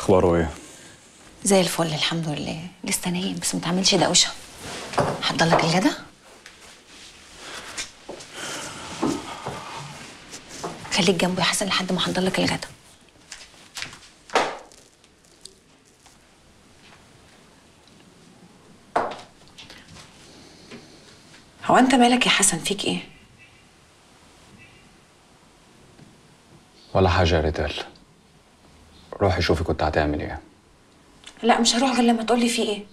اخباره ايه؟ زي الفل الحمد لله. لسه نايم بس متعملش دوشه. حضر لك الغدا. خليك جنبه يا حسن لحد ما احضر لك الغدا. هو انت مالك يا حسن؟ فيك ايه؟ ولا حاجه يا ريتال. روحي شوفي كنت هتعمل ايه. لا مش هروح غير لما تقولي فيه ايه.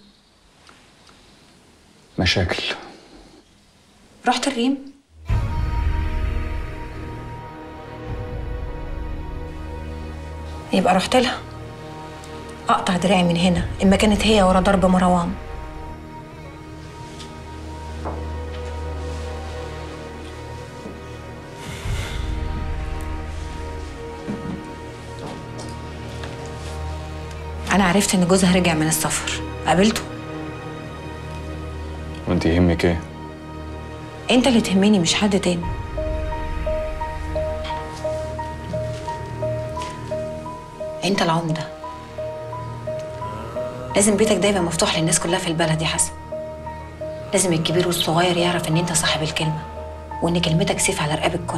مشاكل. رحت الريم؟ يبقى رحت لها. اقطع دراعي من هنا اما كانت هي ورا ضرب مروان. انا عرفت ان جوزها رجع من السفر. قابلته. وانت يهمك ايه؟ انت اللي تهمني مش حد تاني. انت العمدة، لازم بيتك ده يبقى مفتوح للناس كلها في البلد يا حسن. لازم الكبير والصغير يعرف ان انت صاحب الكلمة وان كلمتك سيف على رقاب الكل.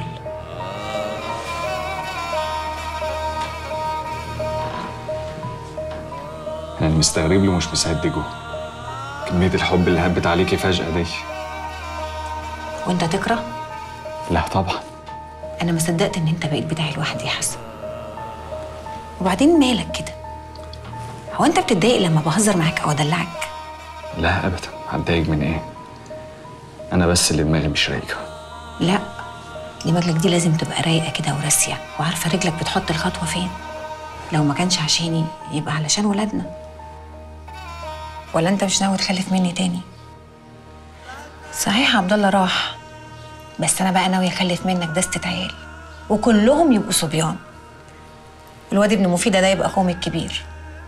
انا مستغرب له مش مصدقه. كميه الحب اللي هبت عليكي فجأة دي. وانت تكره؟ لا طبعا. انا ما صدقت ان انت بقيت بتاعي لوحدي يا حسن. وبعدين مالك كده؟ هو انت بتتضايق لما بهزر معاك او ادلعك؟ لا ابدا. هتضايق من ايه؟ انا بس اللي دماغي مش رايقه. لا، دماغك دي لازم تبقى رايقه كده وراسيه وعارفه رجلك بتحط الخطوه فين. لو ما كانش عشاني يبقى علشان ولادنا. ولا انت مش ناوي تخلف مني تاني؟ صحيح عبد الله راح، بس انا بقى ناوي اخلف منك دستة عيال وكلهم يبقوا صبيان. الواد ابن مفيده ده يبقى اخوهم الكبير.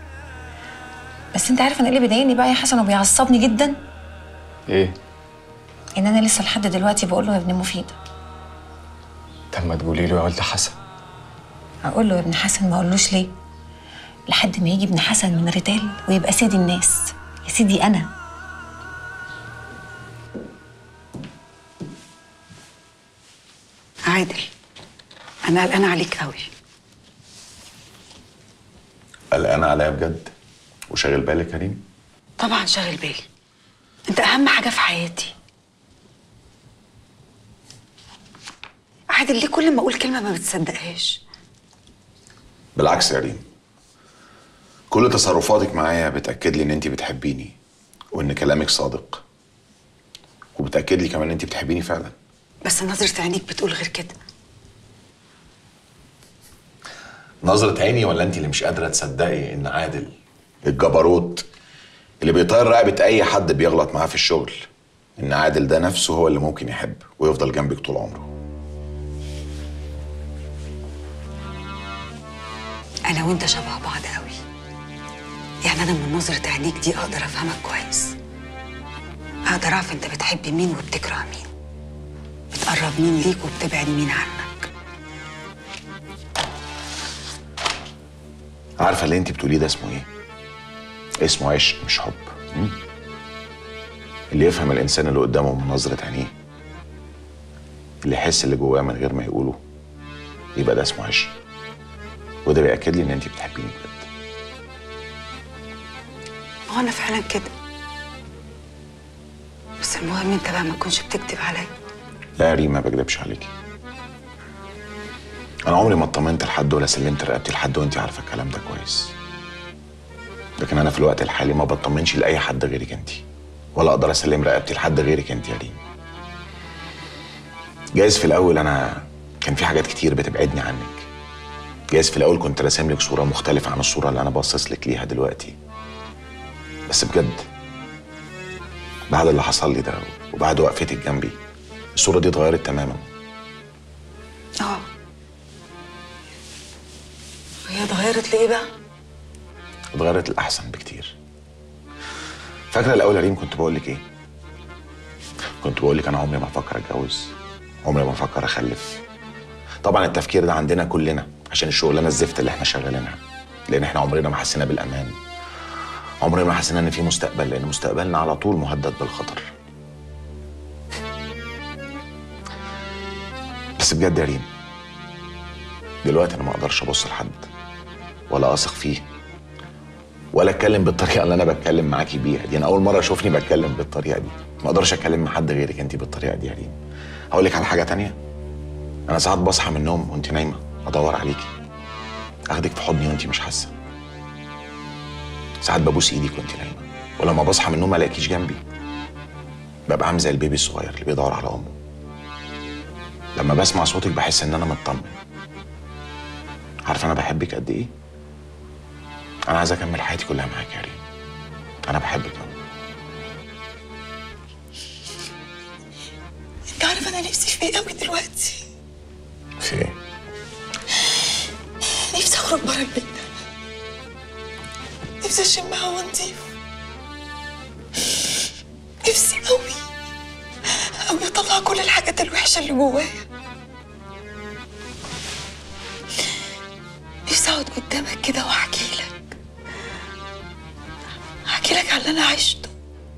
بس انت عارف انا ايه اللي بيضايقني بقى يا حسن وبيعصبني جدا؟ ايه؟ ان انا لسه لحد دلوقتي بقول له يا ابن مفيده. طب ما تقولي له يا ولد حسن. اقول له يا ابن حسن ما اقولوش ليه؟ لحد ما يجي ابن حسن من ريتال ويبقى سيدي الناس. يا سيدي انا. عادل، انا قلقانه عليك قوي. قلقانه عليا بجد؟ وشاغل بالك يا ريم؟ طبعا شاغل بالي. انت اهم حاجه في حياتي. عادل، ليه كل ما اقول كلمه ما بتصدقهاش؟ بالعكس يا ريم، كل تصرفاتك معايا بتاكد لي ان انت بتحبيني وان كلامك صادق، وبتاكد لي كمان ان انت بتحبيني فعلا. بس نظره عينيك بتقول غير كده. نظرة عيني ولا انت اللي مش قادرة تصدقي ان عادل الجبروت اللي بيطير رقبة اي حد بيغلط معاه في الشغل، ان عادل ده نفسه هو اللي ممكن يحب ويفضل جنبك طول عمره؟ انا وانت شبه بعض قوي. يعني انا من نظره عينيك دي اقدر افهمك كويس. اقدر اعرف انت بتحب مين وبتكره مين، بتقرب مين ليك وبتبعد مين عنك. عارفة اللي انت بتقوليه ده اسمه ايه؟ اسمه عشق مش حب. اللي يفهم الانسان اللي قدامه من نظرة عينيه، اللي يحس اللي جواه من غير ما يقوله، يبقى ده اسمه عشق. وده بيأكد لي ان انت بتحبيني بجد. هو انا فعلا كده، بس المهم انت بقى ما تكونش بتكذب عليا. لا يا ريم، ما بكدبش عليكي. انا عمري ما اطمنت لحد ولا سلمت رقبتي لحد وانت عارفه الكلام ده كويس. لكن انا في الوقت الحالي ما بطمنش لاي حد غيرك انت، ولا اقدر اسلم رقبتي لحد غيرك انت يا ريم. جايز في الاول انا كان في حاجات كتير بتبعدني عنك. جايز في الاول كنت راسم لك صوره مختلفه عن الصوره اللي انا باصص لك ليها دلوقتي. بس بجد بعد اللي حصل لي ده وبعد وقفتك جنبي، الصوره دي اتغيرت تماما. هي اتغيرت ليه بقى؟ اتغيرت للأحسن بكتير. فاكرة الأول يا ريم كنت بقول لك إيه؟ كنت بقول لك أنا عمري ما أفكر أتجوز، عمري ما أفكر أخلف. طبعًا التفكير ده عندنا كلنا عشان الشغلانة الزفت اللي إحنا شغالينها. لان احنا عمرنا ما حسينا بالامان، عمرنا ما حسينا ان في مستقبل، لان مستقبلنا على طول مهدد بالخطر. بس بجد يا ريم، دلوقتي انا ما اقدرش ابص لحد ولا اثق فيه ولا اتكلم بالطريقه اللي انا بتكلم معاكي بيها دي. انا اول مره اشوفني بتكلم بالطريقه دي، ما اقدرش اتكلم مع حد غيرك انت بالطريقه دي يا ريم. هقول لك على حاجه تانية، انا ساعات بصحى من النوم وانت نايمه ادور عليكي، اخدك في حضني وانت مش حاسه. ساعات ببوس ايدك وانت نايمه، ولما بصحى من النوم ما الاقيكيش جنبي ببقى عامل زي البيبي الصغير اللي بيدور على امه. لما بسمع صوتك بحس ان انا مطمن. عارفه انا بحبك قد ايه؟ انا عايز اكمل حياتي كلها معاك يا ريم. انا بحبك قوي. انت عارف انا نفسي في ايه قوي دلوقتي؟ في ايه؟ نفسي اخرج بره البيت ده، نفسي اشم هوا نضيف، نفسي قوي قوي اطلع كل الحاجات الوحشه اللي جوايا. نفسي اقعد قدامك كده واحكي لك على اللي انا عشته،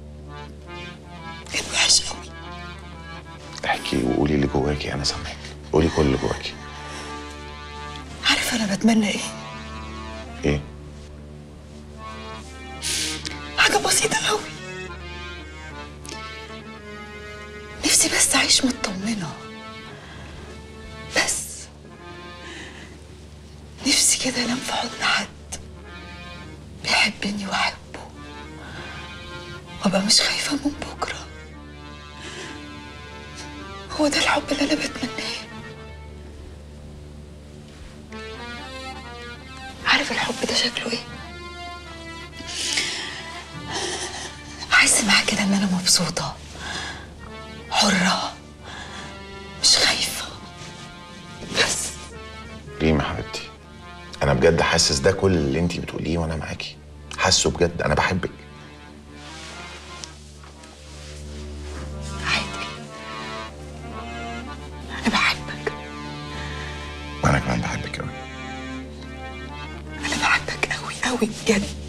كان وحش قوي. احكي وقولي اللي جواكي، انا سامعك. قولي كل اللي جواكي. عارف انا بتمنى ايه؟ ايه؟ حاجه بسيطه قوي، نفسي بس اعيش مطمنه، بس نفسي كده انام في حضن حد بيحبني واحبه، وابقى مش خايفه من بكره. هو ده الحب اللي انا بتمناه. عارف الحب ده شكله ايه؟ احس معاه كده ان انا مبسوطه، حره، مش خايفه. بس ريم يا حبيبتي، انا بجد حاسس ده كل اللي انتي بتقوليه وانا معاكي، حاسه بجد. انا بحبك. عادي، انا بحبك. وانا كمان بحبك قوي. انا بحبك قوي قوي بجد.